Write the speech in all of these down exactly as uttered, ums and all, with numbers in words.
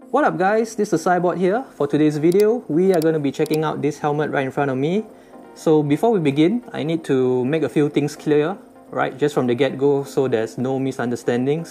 What up guys, this is Cybot here. For today's video, we are going to be checking out this helmet right in front of me. So before we begin, I need to make a few things clear, right, just from the get-go so there's no misunderstandings.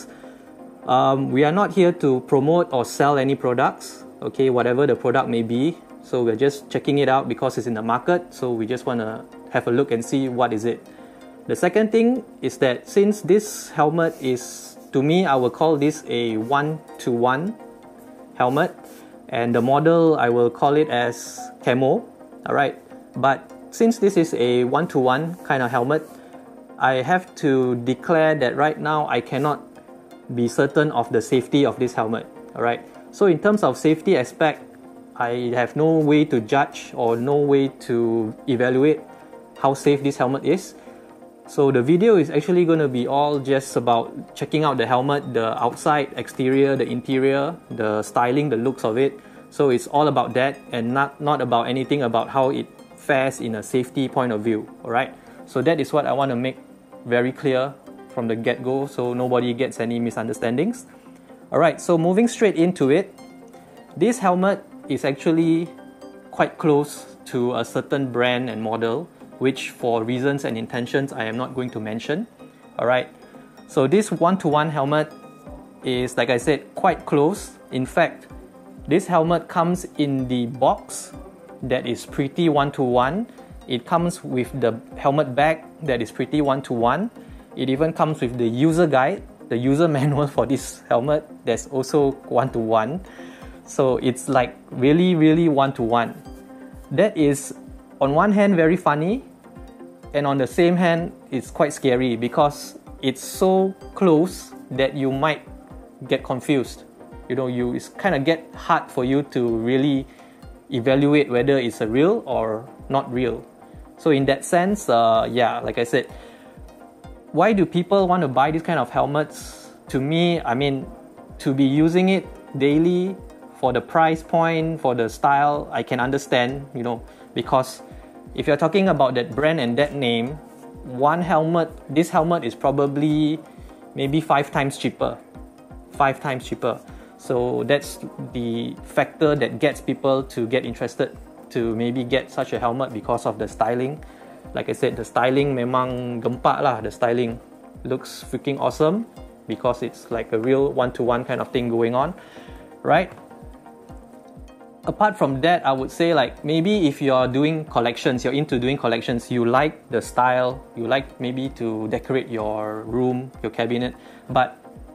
Um, we are not here to promote or sell any products, okay, whatever the product may be. So we're just checking it out because it's in the market, so we just want to have a look and see what is it. The second thing is that since this helmet is, to me, I will call this a one-to-one helmet, and the model I will call it as Camo. Alright, but since this is a one-to-one kind of helmet, I have to declare that right now I cannot be certain of the safety of this helmet. Alright, so in terms of safety aspect, I have no way to judge or no way to evaluate how safe this helmet is. So the video is actually going to be all just about checking out the helmet, the outside, exterior, the interior, the styling, the looks of it. So it's all about that and not, not about anything about how it fares in a safety point of view. Alright, so that is what I want to make very clear from the get-go so nobody gets any misunderstandings. Alright, so moving straight into it, this helmet is actually quite close to a certain brand and model, which for reasons and intentions I am not going to mention. Alright, so this one-to-one helmet is, like I said, quite close. In fact, this helmet comes in the box that is pretty one-to-one. It comes with the helmet bag that is pretty one-to-one. It even comes with the user guide, the user manual for this helmet that's also one-to-one. So it's like really, really one-to-one. That is, on one hand, very funny, and on the same hand, it's quite scary because it's so close that you might get confused. You know, you it's kind of get hard for you to really evaluate whether it's a real or not real. So in that sense, uh, yeah, like I said, why do people want to buy this kind of helmets? To me, I mean, to be using it daily for the price point, for the style, I can understand, you know, because if you're talking about that brand and that name, one helmet, this helmet is probably maybe five times cheaper. Five times cheaper. So that's the factor that gets people to get interested to maybe get such a helmet because of the styling. Like I said, the styling memang gempak lah, the styling looks freaking awesome because it's like a real one-to-one kind of thing going on, right? Apart from that, I would say like maybe if you're doing collections, you're into doing collections, you like the style, you like maybe to decorate your room, your cabinet, but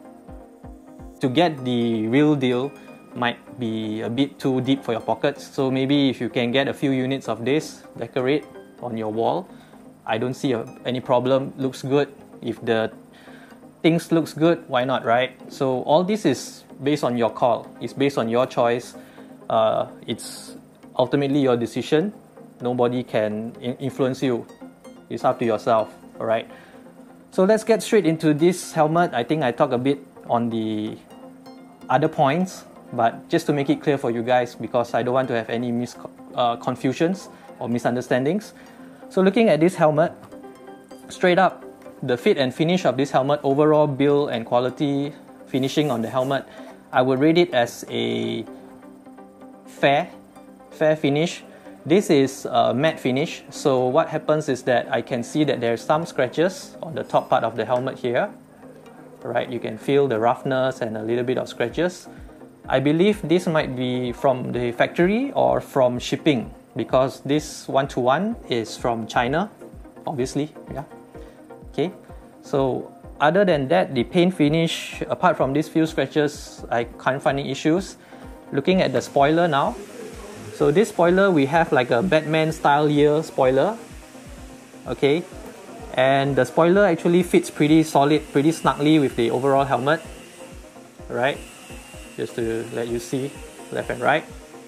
to get the real deal might be a bit too deep for your pockets. So maybe if you can get a few units of this, decorate on your wall, I don't see a, any problem. Looks good. If the things looks good, why not, right? So all this is based on your call. It's based on your choice. Uh, it's ultimately your decision. Nobody can in influence you. It's up to yourself, alright? So let's get straight into this helmet. I think I talked a bit on the other points, but just to make it clear for you guys, because I don't want to have any mis uh, confusions or misunderstandings. So looking at this helmet, straight up, the fit and finish of this helmet, overall build and quality finishing on the helmet, I would rate it as a fair, fair finish. This is a matte finish, so what happens is that I can see that there's some scratches on the top part of the helmet here. Right, you can feel the roughness and a little bit of scratches. I believe this might be from the factory or from shipping because this one-to-one is from China, obviously, yeah. Okay, so other than that, the paint finish, apart from these few scratches, I can't find any issues. Looking at the spoiler now, so this spoiler we have like a Batman style year spoiler, okay, and the spoiler actually fits pretty solid, pretty snugly with the overall helmet, right? Just to let you see left and right.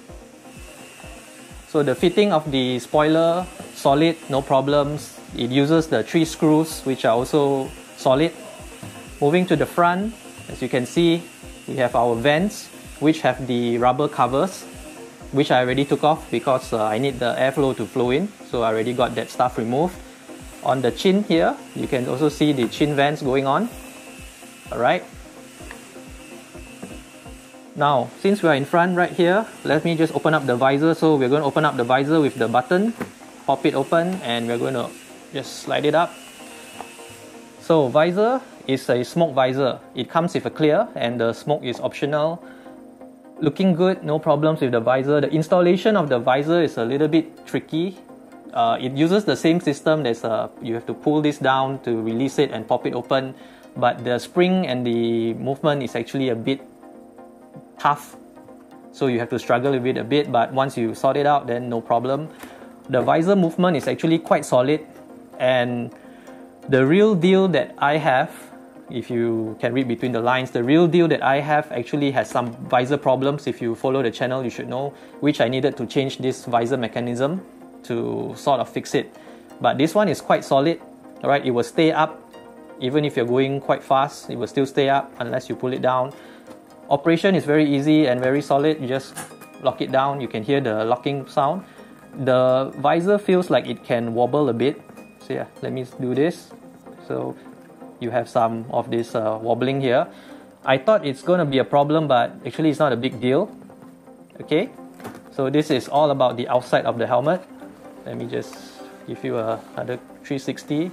So the fitting of the spoiler, solid, no problems. It uses the three screws which are also solid. Moving to the front, as you can see, we have our vents which have the rubber covers, which I already took off because uh, I need the airflow to flow in, so I already got that stuff removed. On the chin here, you can also see the chin vents going on. Alright, Now, since we're in front right here, let me just open up the visor. So we're going to open up the visor with the button, pop it open, and we're going to just slide it up. So visor is a smoke visor. It comes with a clear and the smoke is optional. Looking good, no problems with the visor. The installation of the visor is a little bit tricky. Uh, it uses the same system. There's a, you have to pull this down to release it and pop it open. But the spring and the movement is actually a bit tough, so you have to struggle with it a bit, but once you sort it out, then no problem. The visor movement is actually quite solid, and the real deal that I have, if you can read between the lines, the real deal that I have actually has some visor problems. If you follow the channel, you should know, which I needed to change this visor mechanism to sort of fix it. But this one is quite solid, alright, it will stay up. Even if you're going quite fast, it will still stay up unless you pull it down. Operation is very easy and very solid. You just lock it down. You can hear the locking sound. The visor feels like it can wobble a bit. So yeah, let me do this. So you have some of this uh, wobbling here. I thought it's going to be a problem, but actually it's not a big deal. Okay, so this is all about the outside of the helmet. Let me just give you a, another three sixty.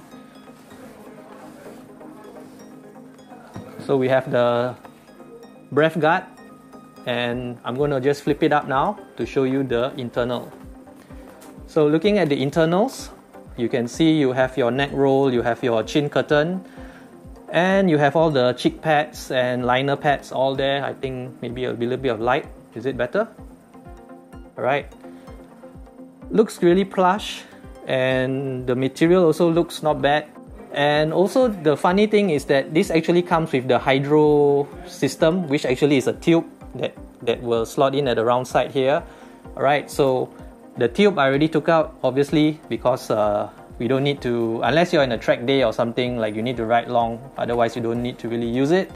So we have the breath guard, and I'm going to just flip it up now to show you the internal. So looking at the internals, you can see you have your neck roll, you have your chin curtain, and you have all the cheek pads and liner pads all there. I think maybe a little bit of light. Is it better? Alright. Looks really plush, and the material also looks not bad. And also the funny thing is that this actually comes with the hydro system, which actually is a tube that, that will slot in at the round side here. Alright, so the tube I already took out, obviously, because uh, we don't need to, unless you're in a track day or something, like you need to ride long, otherwise you don't need to really use it.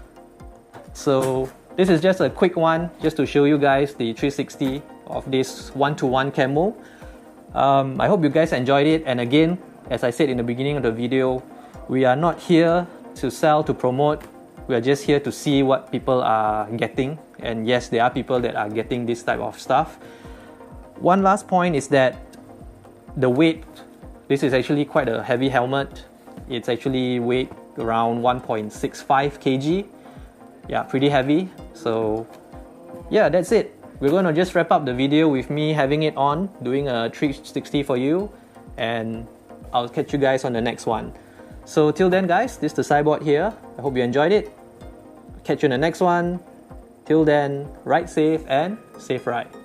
So this is just a quick one, just to show you guys the three sixty of this one to one camo. Um, I hope you guys enjoyed it, and again, as I said in the beginning of the video, we are not here to sell, to promote. We are just here to see what people are getting. And yes, there are people that are getting this type of stuff. One last point is that the weight. This is actually quite a heavy helmet. It's actually weight around one point six five kilograms. Yeah, pretty heavy. So yeah, that's it. We're going to just wrap up the video with me having it on, doing a three sixty for you, and I'll catch you guys on the next one. So till then guys, this is the Cyborg here. I hope you enjoyed it. Catch you in the next one. Till then, ride safe and safe ride.